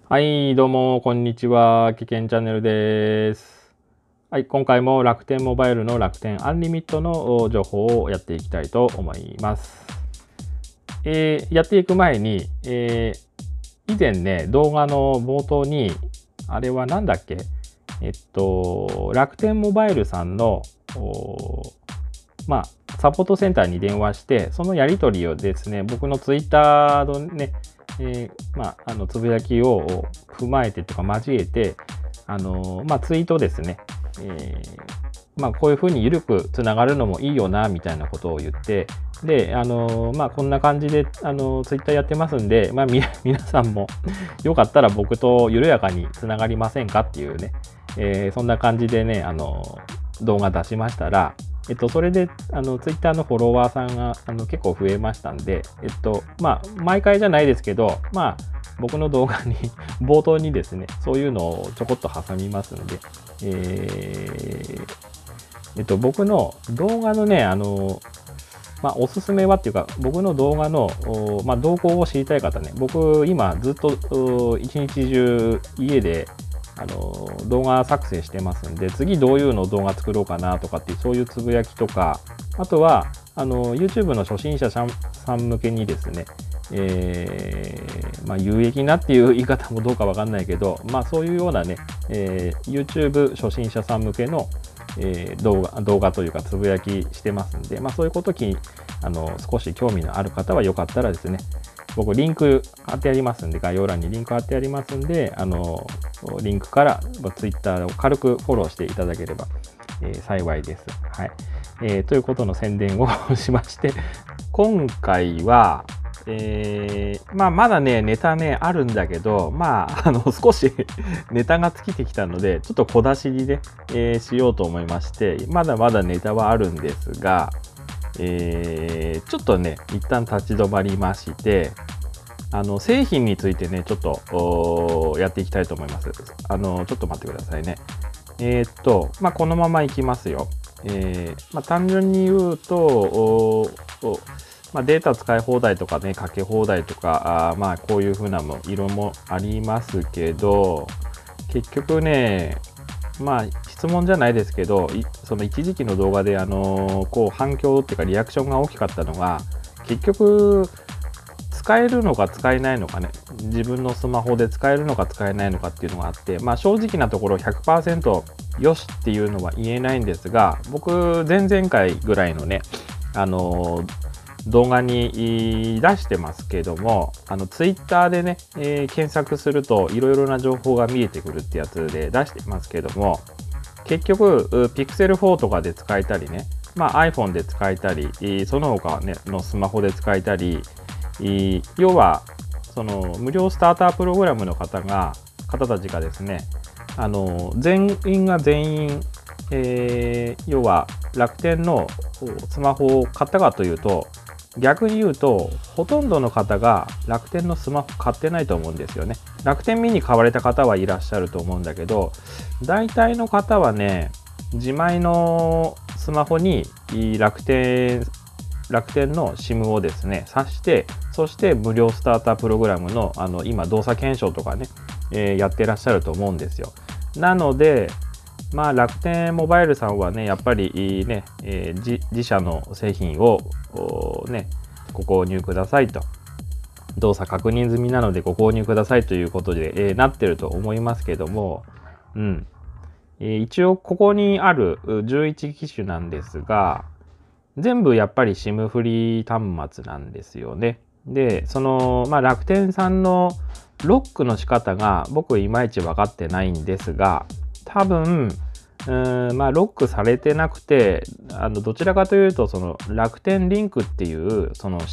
はい、どうも、こんにちは。危険チャンネルです。はい、今回も楽天モバイルの楽天アンリミットの情報をやっていきたいと思います。やっていく前に、以前ね、動画の冒頭に、あれはなんだっけ楽天モバイルさんの、サポートセンターに電話して、そのやり取りをですね、僕のツイッターのね、つぶやきを踏まえてとか交えて、ツイートですね、こういうふうに緩くつながるのもいいよな、みたいなことを言って、で、こんな感じで、ツイッターやってますんで、皆さんもよかったら僕と緩やかにつながりませんかっていうね、そんな感じでね、動画出しましたら、それで、ツイッターのフォロワーさんが、結構増えましたんで、毎回じゃないですけど、僕の動画に冒頭にですね、そういうのをちょこっと挟みますので、僕の動画のね、おすすめはっていうか、僕の動画の、動向を知りたい方ね、僕、今、ずっと一日中家で、動画作成してますんで、次どういうの動画作ろうかなとかっていう、そういうつぶやきとか、あとは、YouTube の初心者さん向けにですね、有益なっていう言い方もどうかわかんないけど、そういうようなね、YouTube 初心者さん向けの、動画というかつぶやきしてますんで、そういうことに少し興味のある方はよかったらですね、僕リンク貼ってありますんで、概要欄にリンク貼ってありますんで、リンクから Twitter を軽くフォローしていただければ、幸いです。はい。ということの宣伝をしまして、今回は、まだね、ネタね、あるんだけど、少しネタが尽きてきたので、ちょっと小出しにね、しようと思いまして、まだまだネタはあるんですが、ちょっとね、一旦立ち止まりまして、製品についてね、ちょっとやっていきたいと思います。ちょっと待ってくださいね。このままいきますよ。単純に言うと、データ使い放題とかね、かけ放題とか、こういう風なも色もありますけど、結局ね、質問じゃないですけど、その一時期の動画で、反響っていうかリアクションが大きかったのが、結局、使えるのか使えないのかね、自分のスマホで使えるのか使えないのかっていうのがあって、正直なところ100% よしっていうのは言えないんですが、僕、前々回ぐらいのね、動画に出してますけども、ツイッターでね、検索するといろいろな情報が見えてくるってやつで出してますけども、結局、Pixel 4とかで使えたりね、iPhone で使えたり、その他、ね、のスマホで使えたり、要は、その無料スタータープログラムの方たちがですね、全員が全員、要は楽天のスマホを買ったかというと、逆に言うと、ほとんどの方が楽天のスマホ買ってないと思うんですよね。楽天ミニ買われた方はいらっしゃると思うんだけど、大体の方はね、自前のスマホに楽天の SIM をですね、挿して、そして無料スタータープログラムの、今動作検証とかね、やってらっしゃると思うんですよ。なので、楽天モバイルさんはね、やっぱりね、自社の製品をね、ご購入くださいと。動作確認済みなのでご購入くださいということで、なってると思いますけども、一応ここにある11機種なんですが、全部やっぱり SIM フリー端末なんですよね。で、楽天さんのロックの仕方が僕いまいち分かってないんですが、多分、ロックされてなくて、どちらかというと、その楽天リンクっていう、その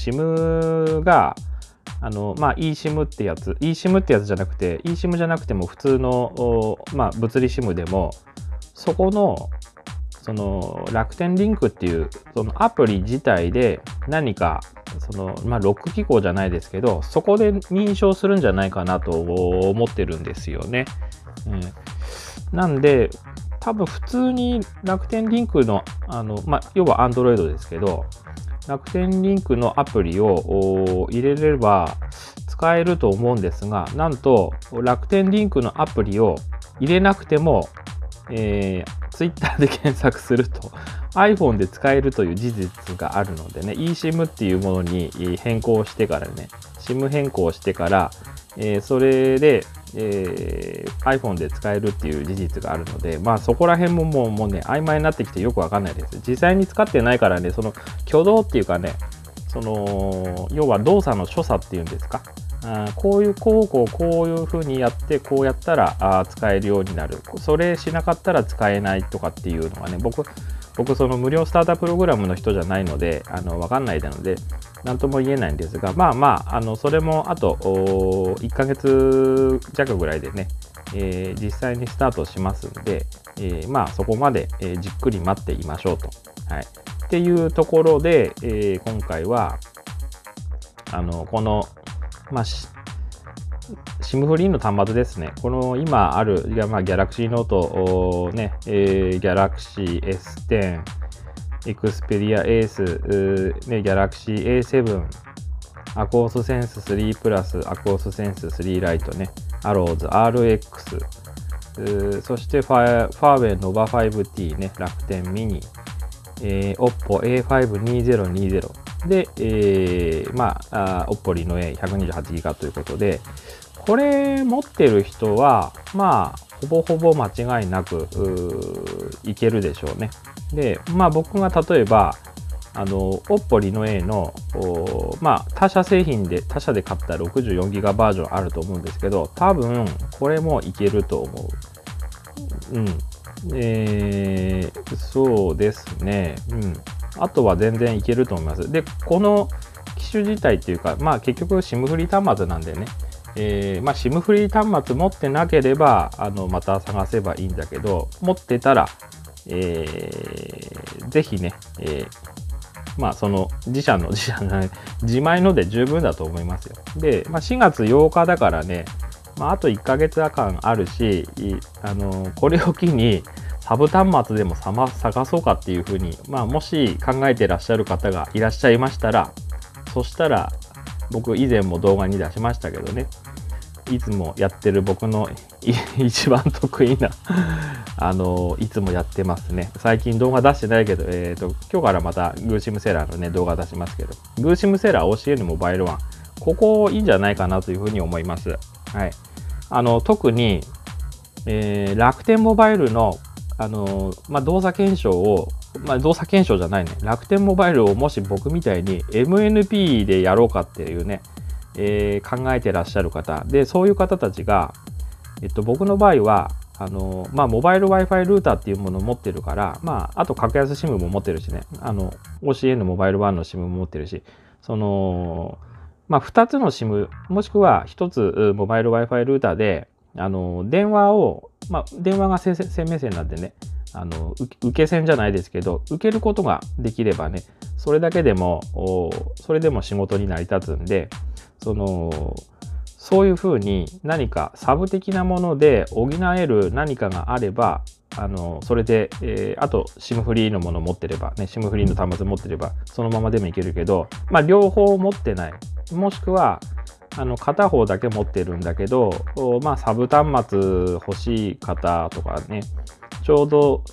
SIM が、eSIM ってやつ、eSIM ってやつじゃなくて、eSIM じゃなくても普通の、物理 SIM でも、そこの、その楽天リンクっていうそのアプリ自体で何かそのロック機構じゃないですけど、そこで認証するんじゃないかなと思ってるんですよね。なんで多分普通に楽天リンクの要は Android ですけど、楽天リンクのアプリを入れれば使使えると思うんですが、なんと楽天リンクのアプリを入れなくても、Twitter で検索すると iPhone で使えるという事実があるのでね、eSIM っていうものに変更してからね、SIM 変更してから、それで、iPhone で使えるっていう事実があるので、まあそこら辺ももうね、曖昧になってきてよくわかんないです。実際に使ってないからね、その挙動っていうかね、要は動作の所作っていうんですか、こういう風にやってこうやったら使えるようになる、それしなかったら使えないとかっていうのがね、僕その無料スタータープログラムの人じゃないので分かんないので何とも言えないんですが、それもあと1ヶ月弱ぐらいでね、実際にスタートしますんで、そこまで、じっくり待っていましょうと、はい、っていうところで、今回はこのSIM フリーの端末ですね。この今ある、Galaxy Note ね、Galaxy S10、Xperia Ace、Galaxy A7、Aquos Sense 3 Plus、Aquos Sense 3 Lite ね、Arrows RX、そしてファーウェイ Nova 5T ね、楽天ミニ、Oppo A52020 で、Oppo Reno A128GB ということで、これ持ってる人はほぼほぼ間違いなくいけるでしょうね。で、僕が例えばOppo Reno A の他社で買った 64GB バージョンあると思うんですけど、多分これもいけると思う。そうですね。あとは全然いけると思います。で、この機種自体っていうか、結局 SIM フリー端末なんでね、SIM フリー端末持ってなければまた探せばいいんだけど、持ってたら、ぜひね、その自前ので十分だと思いますよ。で、4月8日だからね、あと1ヶ月間あるし、これを機にサブ端末でも探そうかっていうふうに、もし考えてらっしゃる方がいらっしゃいましたら、そしたら僕以前も動画に出しましたけどね、いつもやってる僕の一番得意ないつもやってますね。最近動画出してないけど、今日からまたグーシムセラーのね動画出しますけど、グーシムセラー OCN モバイル1、ここいいんじゃないかなというふうに思います。はい。特に、楽天モバイルの動作検証を、動作検証じゃないね、楽天モバイルをもし僕みたいに MNP でやろうかっていうね、考えてらっしゃる方で、そういう方たちが、僕の場合はモバイル Wi-Fi ルーターっていうものを持ってるから、あと格安 SIM も持ってるしね、OCN モバイル1の SIM も持ってるし、2つの SIM もしくは1つモバイル Wi-Fi ルーターで電話を、電話が生命線なんでね、受け線じゃないですけど、受けることができればね、それでも仕事に成り立つんで、そういうふうに何かサブ的なもので補える何かがあれば、それで、あと SIM フリーのもの持ってればね、SIM フリーの端末持ってればそのままでもいけるけど、両方持ってない、もしくは片方だけ持ってるんだけど、サブ端末欲しい方とかね、ちょうど、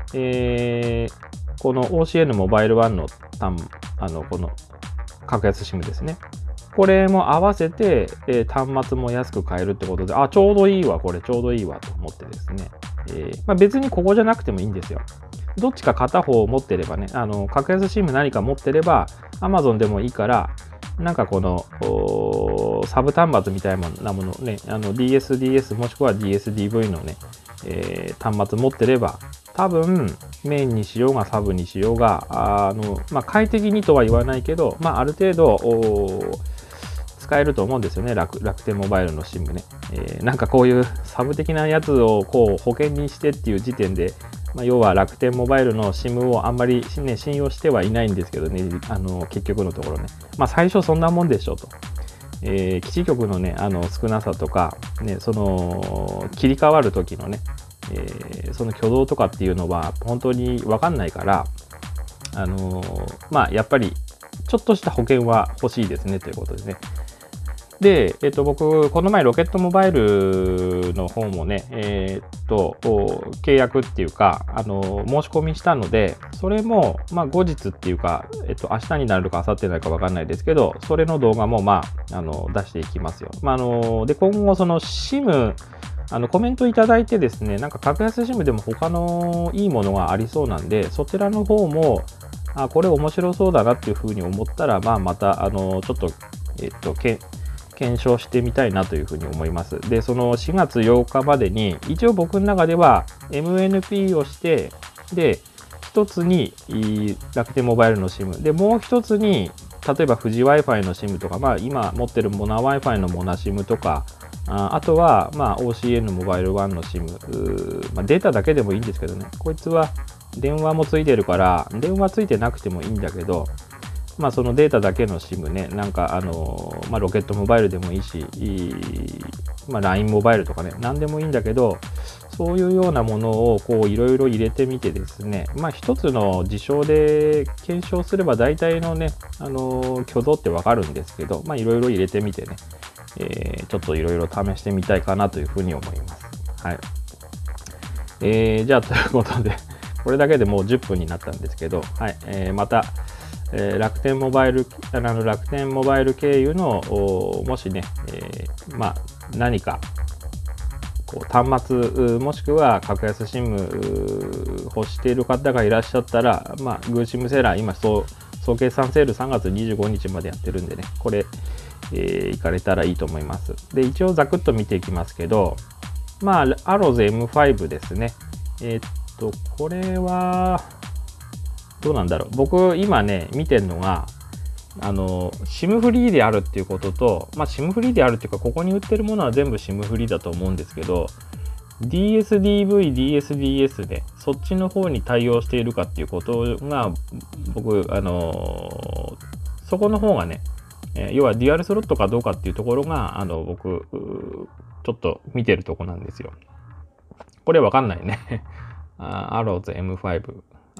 この OCN モバイル1のこの格安 SIM ですね、これも合わせて、端末も安く買えるってことで、ちょうどいいわ、これちょうどいいわと思ってですね、別にここじゃなくてもいいんですよ。どっちか片方持ってればね、格安 SIM 何か持ってれば Amazon でもいいから、なんかこのサブ端末みたいなものね、DS もしくは DSDV のね、端末持ってれば、多分メインにしようがサブにしようが快適にとは言わないけど、ある程度使えると思うんですよね、楽天モバイルの SIM ね。なんかこういうサブ的なやつをこう保険にしてっていう時点で、要は楽天モバイルの SIM をあんまり、ね、信用してはいないんですけどね、結局のところね。最初そんなもんでしょと。基地局のね、少なさとか、ね、その切り替わる時のね、その挙動とかっていうのは本当に分かんないから、やっぱりちょっとした保険は欲しいですねということでね。 で、僕、この前ロケットモバイルの方もね、契約っていうか、申し込みしたので、それも、まあ、後日っていうか、明日になるか明後日になるか分かんないですけど、それの動画も、まあ、出していきますよ。まあ、で、今後、その SIM、コメントいただいてですね、なんか格安 SIM でも他のいいものがありそうなんで、そちらの方も、これ面白そうだなっていうふうに思ったら、まあ、また、ちょっと、検証してみたいなというふうに思います。で、その4月8日までに、一応僕の中では MNP をして、で、一つに楽天モバイルの SIM、で、もう一つに、例えば富士 Wi-Fi の SIM とか、まあ、今持ってるモナ Wi-Fi のモナ SIM とか、あとは、まあ、OCN モバイル1の SIM、まあ、データだけでもいいんですけどね、こいつは電話もついてるから、電話ついてなくてもいいんだけど、まあ、そのデータだけの SIM ね、なんかまあ、ロケットモバイルでもいいし、まあ、LINE モバイルとかね、何でもいいんだけど、そういうようなものをこういろいろ入れてみてですね、まあ、一つの事象で検証すれば大体のね、挙動ってわかるんですけど、まあ、いろいろ入れてみてね、ちょっといろいろ試してみたいかなというふうに思います。はい。じゃあ、ということで、これだけでもう10分になったんですけど、はい。また、楽天モバイル経由のもしね、まあ、何かこう端末もしくは格安 SIM 欲している方がいらっしゃったら、まあ、グーシムセーラー今総決算セール3月25日までやってるんでね、これ、行かれたらいいと思います。で、一応ざくっと見ていきますけど、まあ、アローズ M5 ですね。これはどうなんだろう。僕今ね見てるのがSIM フリーであるっていうことと、まあ SIM フリーであるっていうか、ここに売ってるものは全部 SIM フリーだと思うんですけど、DSDV、DSDS でそっちの方に対応しているかっていうことが僕そこの方がね、要はデュアルスロットかどうかっていうところが僕ちょっと見てるとこなんですよ。これわかんないね。アローズ M5。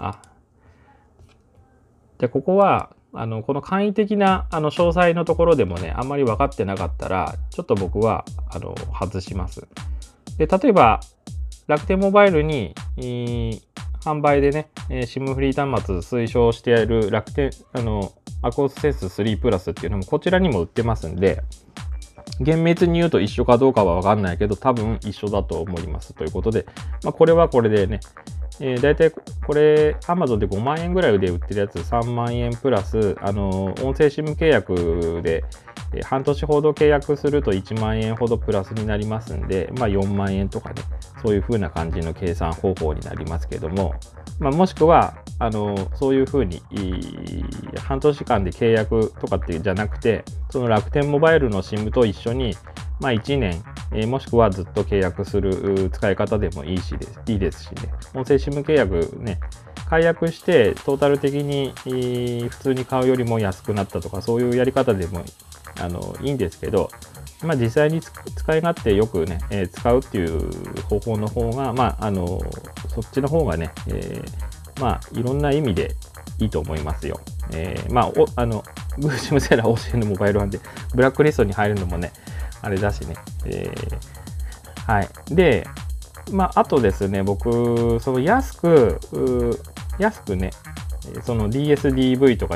で、ここは、この簡易的な詳細のところでもね、あんまり分かってなかったら、ちょっと僕は外します。で、例えば、楽天モバイルに、販売でね、SIM フリー端末推奨している楽天、アコースセンス3プラスっていうのもこちらにも売ってますんで、厳密に言うと一緒かどうかは分かんないけど、多分一緒だと思いますということで、まあ、これはこれでね、だいたいこれ Amazon で5万円ぐらいで売ってるやつ3万円プラス音声 SIM 契約で半年ほど契約すると1万円ほどプラスになりますんで、まあ、4万円とかね、そういう風な感じの計算方法になりますけども、まあ、もしくはそういう風に半年間で契約とかってじゃなくて、その楽天モバイルの SIM と一緒に、まあ、1年、もしくはずっと契約する使い方でもいいですしね、音声 SIM 契約ね、解約してトータル的に普通に買うよりも安くなったとか、そういうやり方でもいいんですけど、まあ、実際に使い勝手よくね、使うっていう方法の方が、まあ、そっちの方がね、まあ、いろんな意味でいいと思いますよ。まあ、グーシムセラー OCN モバイル1でブラックリストに入るのもね、あれだしね。はい。で、まあ、あとですね、僕、その安くね、その DSDV とか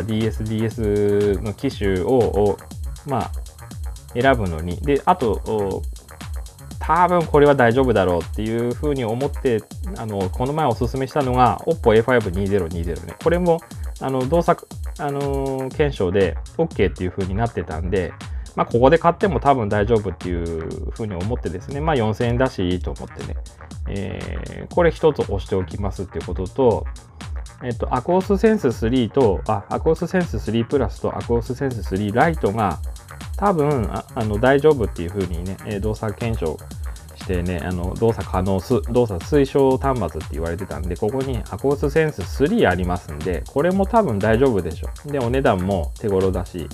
DSDS の機種をまあ、選ぶのに、で、あと、多分これは大丈夫だろうっていうふうに思って、この前おすすめしたのが、OPPO A52020 ね。これも、動作、検証で OK っていうふうになってたんで、まあ、ここで買っても多分大丈夫っていうふうに思ってですね、まあ、4000円だしいいと思ってね、これ一つ押しておきますっていうことと、アコースセンス3と、アコースセンス3プラスとアコースセンス3ライトが多分大丈夫っていうふうにね、動作検証してね、動作推奨端末って言われてたんで、ここにアコースセンス3ありますんで、これも多分大丈夫でしょ。で、お値段も手頃だし、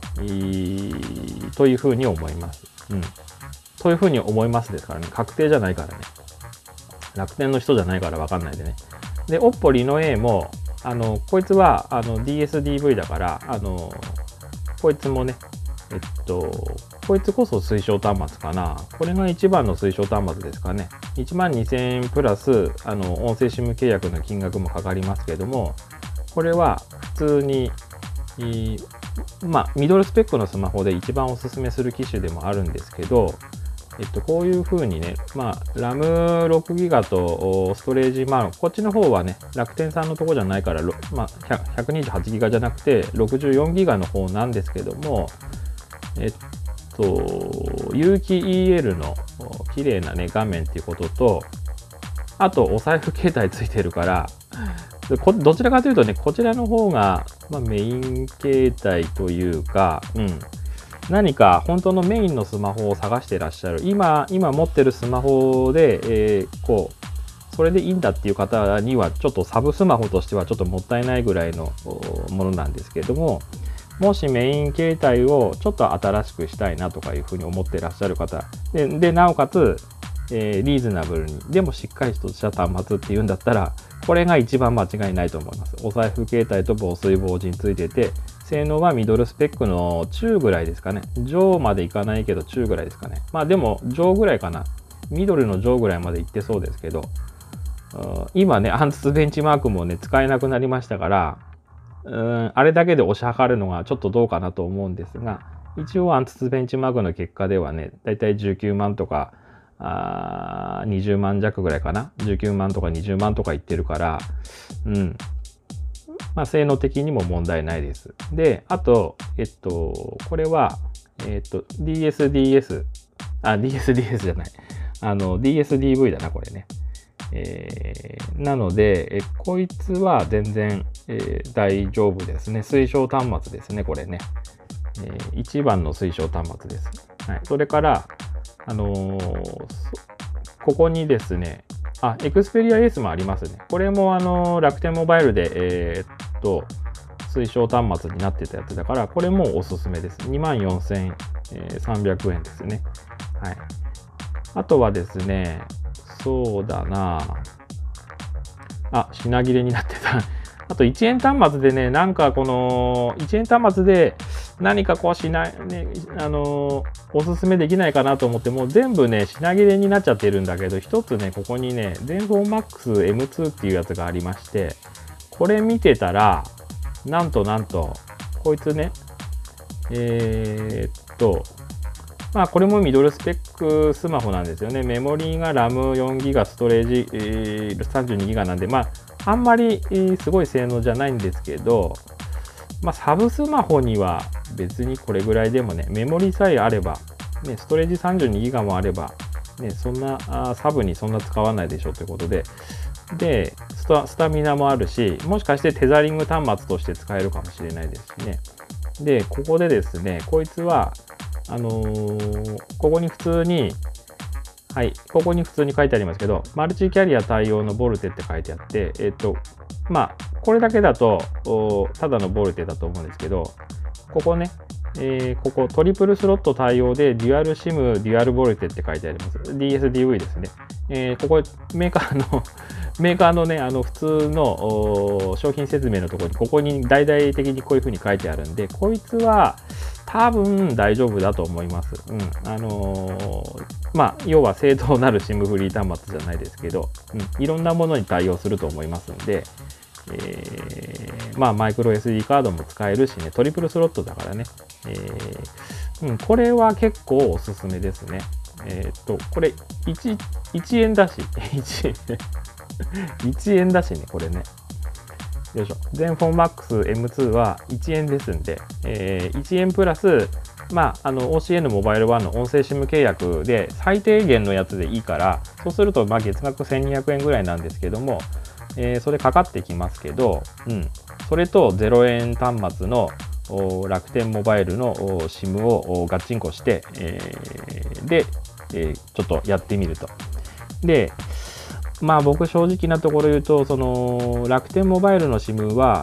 というふうに思います。というふうに思いますですからね、確定じゃないからね。楽天の人じゃないから分かんないでね。で、OPPO Reno A も、こいつはDSDV だから、こいつもね、 こいつこそ推奨端末かな。これが一番の推奨端末ですかね。12000円プラス、音声 SIM 契約の金額もかかりますけども、これは普通に、ミドルスペックのスマホで一番おすすめする機種でもあるんですけど、こういう風にね、RAM6GB とストレージ、こっちの方はね、楽天さんのとこじゃないから、128GB じゃなくて 64GB の方なんですけども、有機 EL の綺麗なね、画面っていうことと、あとお財布携帯ついてるから、どちらかというとね、こちらの方が、メイン携帯というか、何か本当のメインのスマホを探してらっしゃる、今持ってるスマホで、それでいいんだっていう方には、ちょっとサブスマホとしてはちょっともったいないぐらいのものなんですけれども、もしメイン携帯をちょっと新しくしたいなとかいうふうに思ってらっしゃる方で、なおかつ、リーズナブルに、でもしっかりとした端末っていうんだったら、これが一番間違いないと思います。お財布携帯と防水防塵ついてて、性能はミドルスペックの中ぐらいですかね。上までいかないけど中ぐらいですかね。でも上ぐらいかな。ミドルの上ぐらいまでいってそうですけど、今ね、アンツツベンチマークもね、使えなくなりましたから、あれだけで推し量るのがちょっとどうかなと思うんですが、一応アンツツベンチマークの結果ではね、だいたい19万とか、20万弱ぐらいかな。19万とか20万とかいってるから、性能的にも問題ないです。で、あと、これは、DSDS じゃない。DSDV だな、これね。なので、こいつは全然、大丈夫ですね。推奨端末ですね、これね。一番の推奨端末です。はい。それから、ここにですね、Xperia S もありますね。これも楽天モバイルで、推奨端末になってたやつだから、これもおすすめです。24,300円ですね。はい。あとはですね、そうだな品切れになってた。あと1円端末でね、なんかこの1円端末で何かおすすめできないかなと思っても全部ね、品切れになっちゃってるんだけど、一つね、ここにね、ZenFone Max M2 っていうやつがありまして、これ見てたら、なんと、こいつね、これもミドルスペックスマホなんですよね。メモリーが RAM4GB、ストレージ、32GB なんで、あんまりすごい性能じゃないんですけど、サブスマホには別にこれぐらいでもね、メモリさえあれば、ね、ストレージ 32GB もあれば、ね、そんなサブにそんな使わないでしょということで、で、スタミナもあるし、もしかしてテザリング端末として使えるかもしれないですしね。で、ここでですね、こいつは、ここに普通に、ここに普通に書いてありますけど、マルチキャリア対応のボルテって書いてあって、これだけだと、ただのボルテだと思うんですけど、ここね、ここトリプルスロット対応でデュアルシム、デュアルボルテって書いてあります。DSDV ですね。ここメーカーのね、普通の商品説明のところに、ここに大々的にこういう風に書いてあるんで、こいつは多分大丈夫だと思います。要は正当なる SIM フリー端末じゃないですけど、いろんなものに対応すると思いますので、マイクロ SD カードも使えるしね、トリプルスロットだからね、これは結構おすすめですね。これ1円だし、1円だしね、これね。よいしょ。ZenFone Max M2 は1円ですんで、1円プラス、OCN モバイル1の音声 SIM 契約で最低限のやつでいいから、そうすると月額1200円ぐらいなんですけども、それかかってきますけど、それと0円端末の楽天モバイルの SIM をガッチンコして、ちょっとやってみると。で、僕正直なところ言うと、その楽天モバイルの SIM は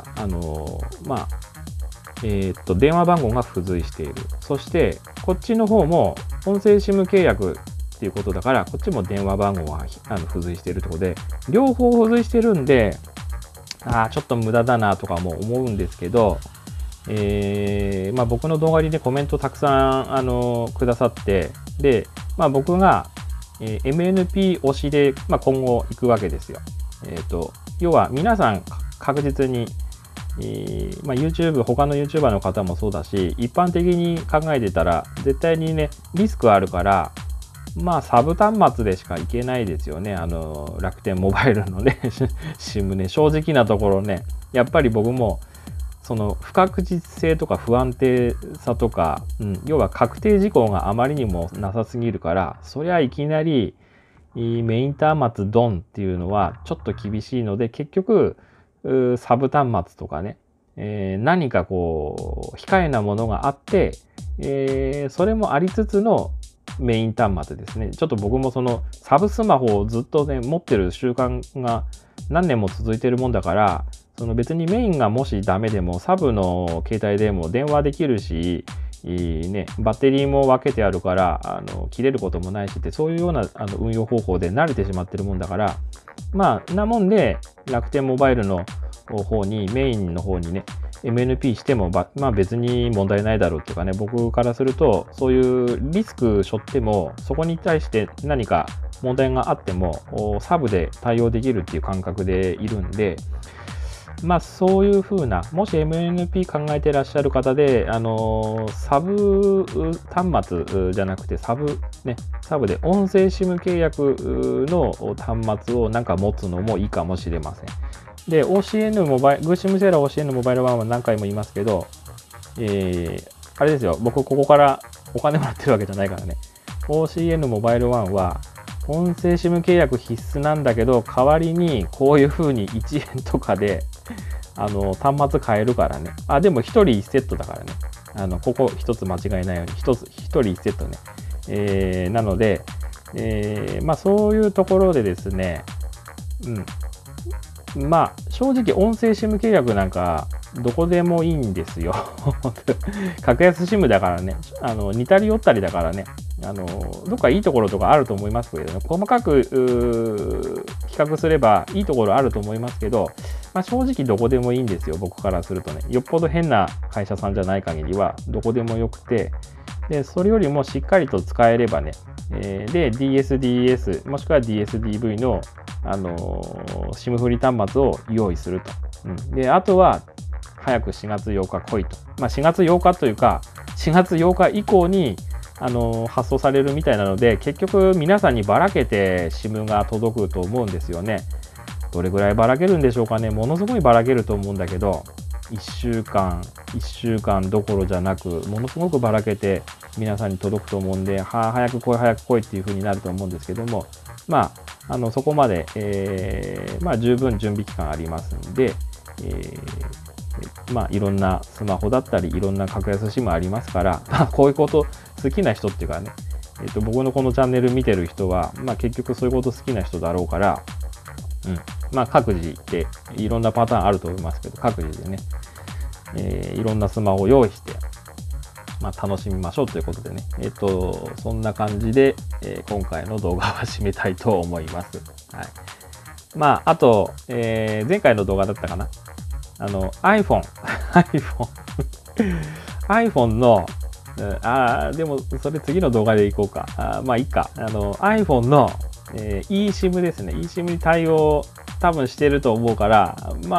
電話番号が付随している。そしてこっちの方も音声 SIM 契約っていうことだから、こっちも電話番号が付随しているところで、両方付随してるんで、ちょっと無駄だなとかも思うんですけど、 僕の動画にね、コメントたくさんくださって、で、僕が、MNP 推しで、今後行くわけですよ。要は皆さん確実に、YouTube、他の YouTuber の方もそうだし、一般的に考えてたら、絶対にね、リスクあるから、サブ端末でしかいけないですよね。楽天モバイルのね、SIM ね、正直なところね、やっぱり僕も、その不確実性とか不安定さとか、要は確定事項があまりにもなさすぎるから、そりゃいきなりメイン端末ドンっていうのはちょっと厳しいので、結局サブ端末とかね、何かこう控えなものがあって、それもありつつのメイン端末ですね。ちょっと僕もそのサブスマホをずっとね持ってる習慣が何年も続いてるもんだから、その別にメインがもしダメでもサブの携帯でも電話できるし、バッテリーも分けてあるから切れることもないしって、そういうような運用方法で慣れてしまってるもんだから、なもんで楽天モバイルの方にメインの方にね MNP しても別に問題ないだろうっていうかね、僕からするとそういうリスク背負ってもそこに対して何か問題があってもサブで対応できるっていう感覚でいるんで、そういう風な、もし MNP 考えてらっしゃる方で、サブ端末じゃなくてサブで音声 SIM 契約の端末をなんか持つのもいいかもしれません。で、OCN モバイル、グーシムセーラー OCN モバイル1は何回も言いますけど、あれですよ、僕ここからお金もらってるわけじゃないからね。OCN モバイル1は、音声 SIM 契約必須なんだけど、代わりにこういう風に1円とかで端末買えるからね。でも1人1セットだからね。ここ一つ間違いないように、1人1セットね。なので、そういうところでですね、正直音声 SIM 契約なんかどこでもいいんですよ。格安 SIM だからね、似たり寄ったりだからね、どっかいいところとかあると思いますけどね、細かく比較すればいいところあると思いますけど、正直どこでもいいんですよ、僕からするとね。よっぽど変な会社さんじゃない限りはどこでもよくて、でそれよりもしっかりと使えればね、で DSDS もしくは DSDV のSIM フリー端末を用意すると。であとは早く4月8日来いと。4月8日というか4月8日以降に発送されるみたいなので、結局皆さんにばらけて SIM が届くと思うんですよね。どれぐらいばらけるんでしょうかね。ものすごいばらけると思うんだけど、1週間どころじゃなく、ものすごくばらけて皆さんに届くと思うんで、早く来いっていう風になると思うんですけども、そこまで、十分準備期間ありますんで、いろんなスマホだったりいろんな格安 SIM ありますから、こういうこと好きな人っていうかね、僕のこのチャンネル見てる人は、結局そういうこと好きな人だろうから、各自でいろんなパターンあると思いますけど、各自でね、いろんなスマホを用意して、楽しみましょうということでね、そんな感じで、今回の動画は締めたいと思います。はい。あと、前回の動画だったかな。iPhone の、でもそれ次の動画でいこうか。いいか。iPhone の、eSIM ですね。eSIM に対応多分してると思うから、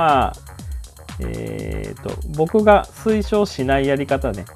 僕が推奨しないやり方ね。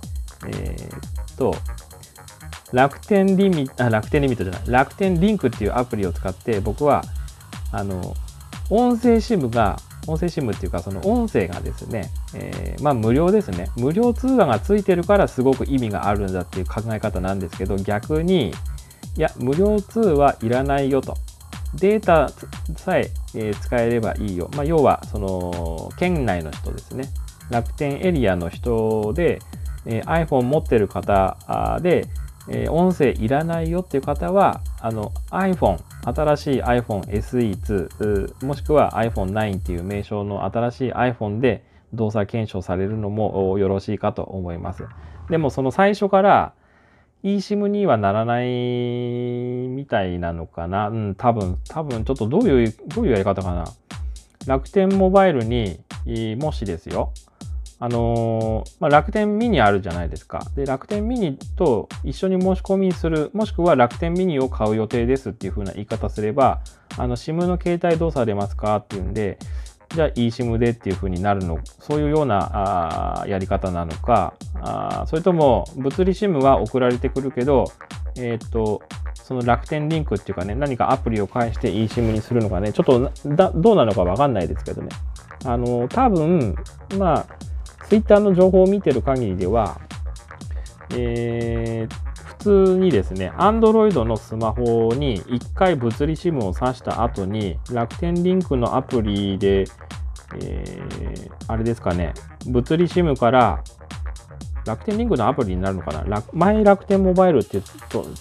楽天リンクっていうアプリを使って僕は音声 SIM っていうかその音声がですね、無料ですね。無料通話がついてるからすごく意味があるんだっていう考え方なんですけど、逆にいや無料通話いらないよと。データさえ使えればいいよ。要はその県内の人ですね。楽天エリアの人でiPhone 持ってる方で音声いらないよっていう方は新しい iPhone SE2 もしくは iPhone9 っていう名称の新しい iPhone で動作検証されるのもよろしいかと思います。でもその最初から eSIM にはならないみたいなのかな。多分ちょっとどういうやり方かな。楽天モバイルにもしですよ楽天ミニあるじゃないですか。で、楽天ミニと一緒に申し込みする、もしくは楽天ミニを買う予定ですっていう風な言い方すれば、SIM の携帯どうされますかっていうんで、じゃあ eSIM でっていう風になるの、そういうようなやり方なのか、それとも物理 SIM は送られてくるけど、その楽天リンクっていうかね、何かアプリを介して eSIM にするのかね、ちょっとどうなのかわかんないですけどね。多分、Twitter の情報を見てる限りでは、普通にですね、Android のスマホに1回物理 SIM を挿した後に、楽天リンクのアプリで、あれですかね、物理 SIM から楽天リンクのアプリになるのかな、マイ楽天モバイルっていう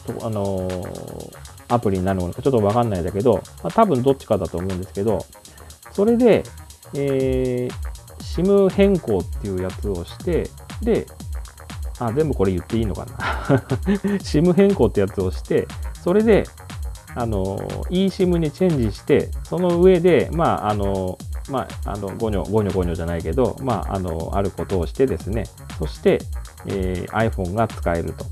アプリになるのかちょっとわかんないんだけど、多分どっちかだと思うんですけど、それで、SIM 変更っていうやつをして、で、全部これ言っていいのかなSIM 変更ってやつをして、それで、eSIM にチェンジして、その上で、ゴニョじゃないけど、あることをしてですね、そして、iPhone が使えると。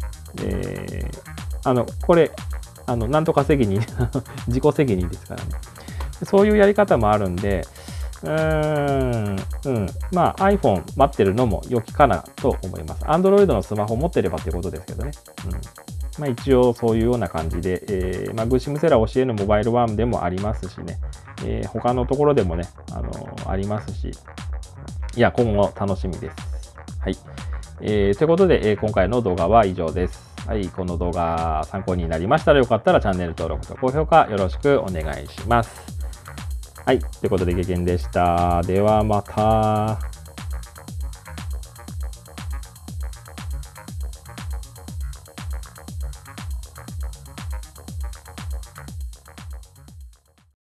これ、なんとか責任、自己責任ですからね。そういうやり方もあるんで、iPhone 待ってるのも良きかなと思います。Android のスマホ持ってればってことですけどね。一応そういうような感じで、グーシムセラー教えのモバイルワームでもありますしね、他のところでもね、ありますし、いや、今後楽しみです。はい。ということで、今回の動画は以上です。はい、この動画参考になりましたらよかったらチャンネル登録と高評価よろしくお願いします。はい、ということで、げけんでした。ではまた。